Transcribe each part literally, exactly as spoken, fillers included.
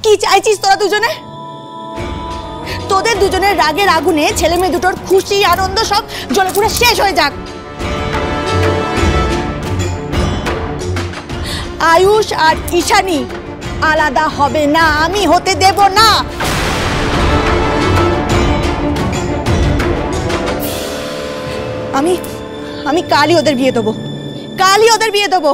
কি চাইছিস তোরা দুজনে? তোদের দুজনের রাগের আগুনে ছেলে মেয়ে দুটোর খুশি আনন্দ সব জ্বলে পুড়ে শেষ হয়ে যাক। আয়ুষ আর ঈশানী আলাদা হবে না, আমি হতে দেব না। আমি আমি কালই ওদের বিয়ে দেবো, কালই ওদের বিয়ে দেবো।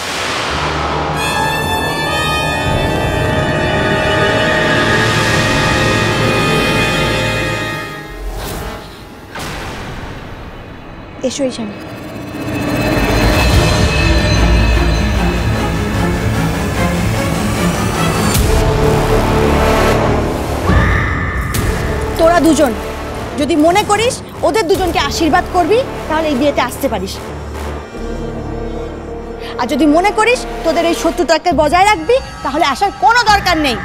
এসো ঈশানী। তোরা দুজন যদি মনে করিস ওদের দুজনকে আশীর্বাদ করবি তাহলে এই বিয়েতে আসতে পারিস, আর যদি মনে করিস তোদের এই শত্রুতাকে বজায় রাখবি তাহলে আসার কোনো দরকার নেই।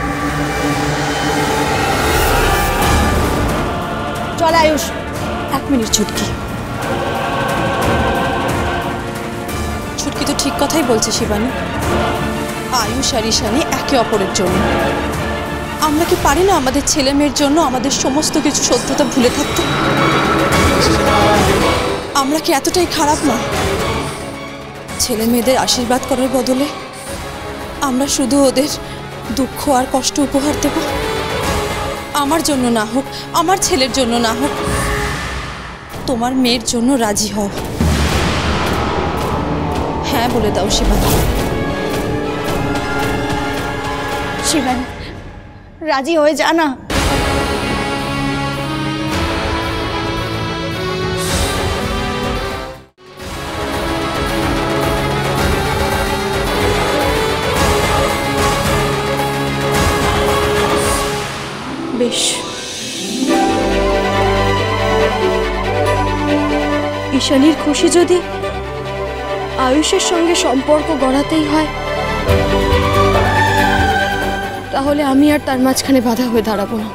চল আয়ুষ। এক মিনিট ছুটকি, ছুটকি তো ঠিক কথাই বলছে শিবানী। আয়ুষ আর ঈশানী একে অপরের জন্য। আমরা কি পারি না আমাদের ছেলে মেয়ের জন্য আমাদের সমস্ত কিছু সত্যতা ভুলে থাকতে? আমরা কি এতটাই খারাপ না? ছেলে মেয়েদের আশীর্বাদ করার বদলে আমরা শুধু ওদের দুঃখ আর কষ্ট উপহার দেব। আমার জন্য না হোক, আমার ছেলের জন্য না হোক, তোমার মেয়ের জন্য রাজি হও। হ্যাঁ বলে দাও শিবানী। শিবানী রাজি হয়ে যা না। বেশ, ঈশানীর খুশি যদি আয়ুষের সঙ্গে সম্পর্ক গড়াতেই হয় তাহলে আমি আর তার মাঝখানে বাধা হয়ে দাঁড়াবো না।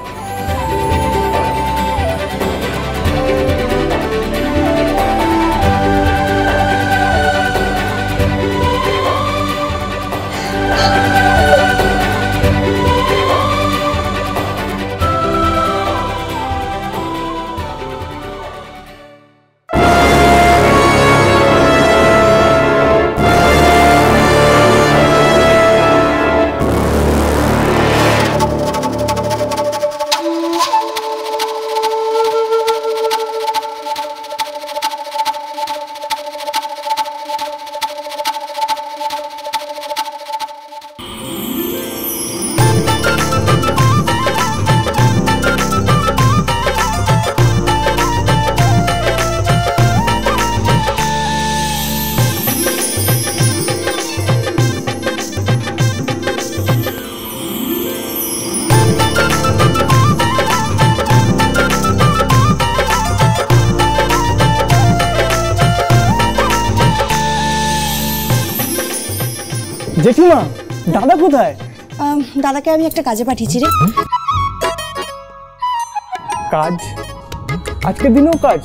জেঠিমা, দাদা কোথায়? দাদাকে আমি একটা কাজে পাঠিয়েছি রে। কাজ? আজকের দিনেও কাজ?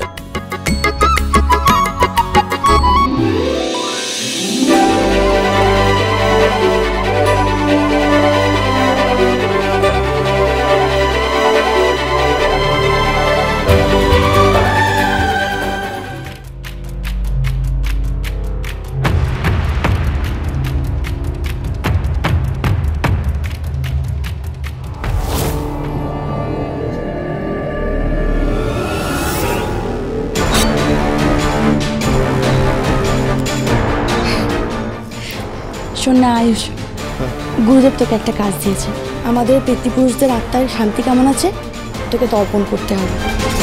শোন না আয়ুষ, গুরুদেব তোকে একটা কাজ দিয়েছে। আমাদের পিতৃপুরুষদের আত্মার শান্তি কেমন আছে তোকে তর্পণ করতে হবে,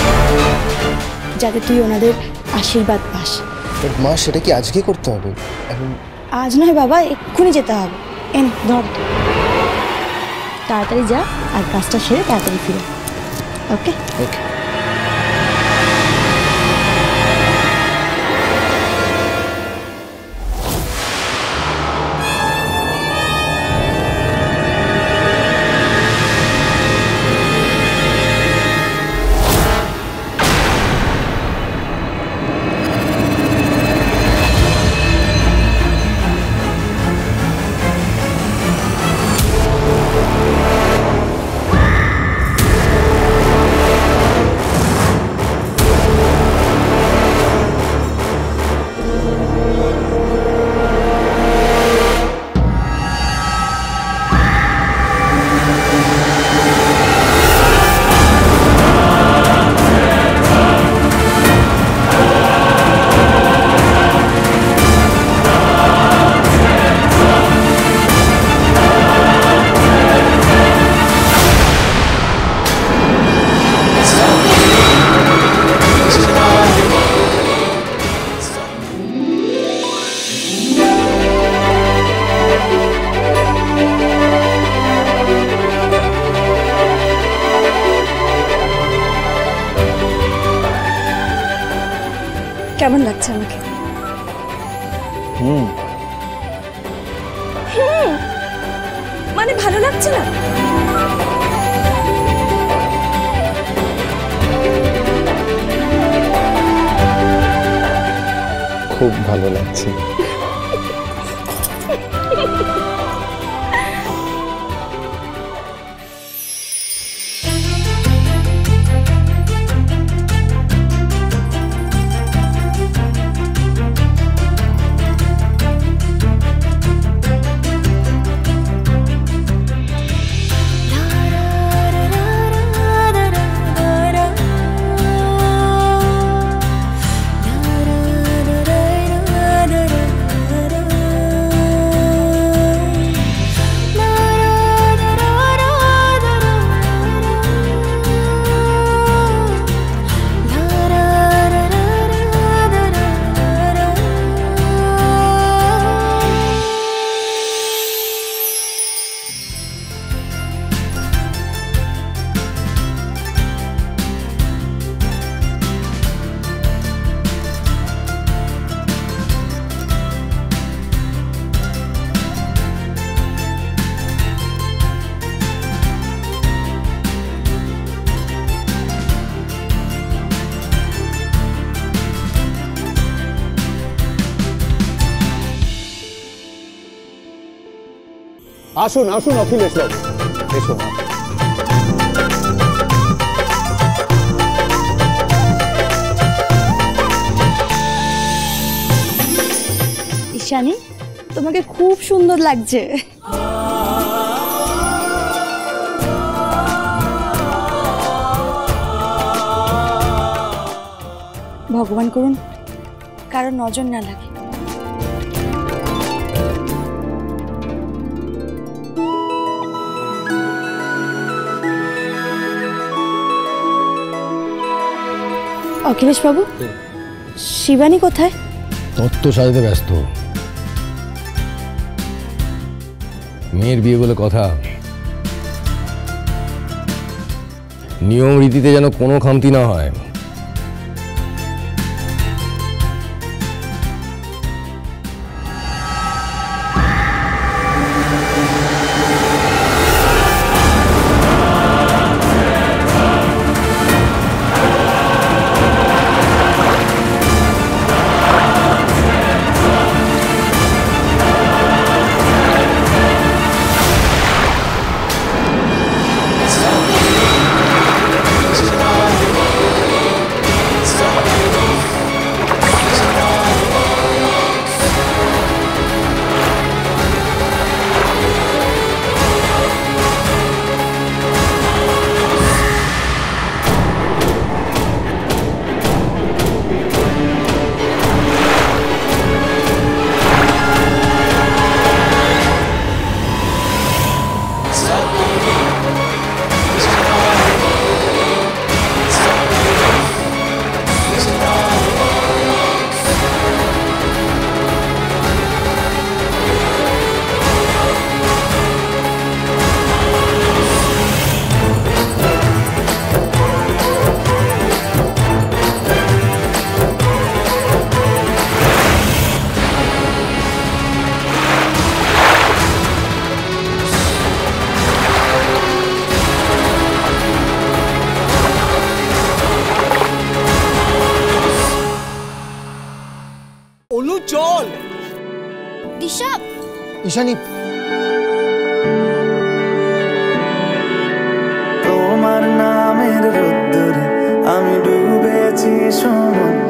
যাতে তুই ওনাদের আশীর্বাদ পাস। মা, সেটা কি আজকে করতে হবে? আজ নয় বাবা, এক্ষুনি যেতে হবে। এন ধর, তাড়াতাড়ি যা আর কাজটা সেরে তাড়াতাড়ি ফিরে। ওকে ওকে। কেমন লাগছে আমাকে? হুম মানে ভালো লাগছে না? খুব ভালো লাগছে। আসুন আসুন অখিলেশ বাবু, এসো। ঈশানী, তোমাকে খুব সুন্দর লাগছে। ভগবান করুন কারো নজর না লাগে। অখিলেশ বাবু, শিবানী কোথায়? তত্ত্ব সাজাতে ব্যস্ত। মেয়ের বিয়ে বলে কথা, নিয়ম রীতিতে যেন কোনো খামতি না হয়। চল দিশা, ঈশানী, তোমার নামের রোদ্দুরে আমি ডুবেছি সমুদ্রে।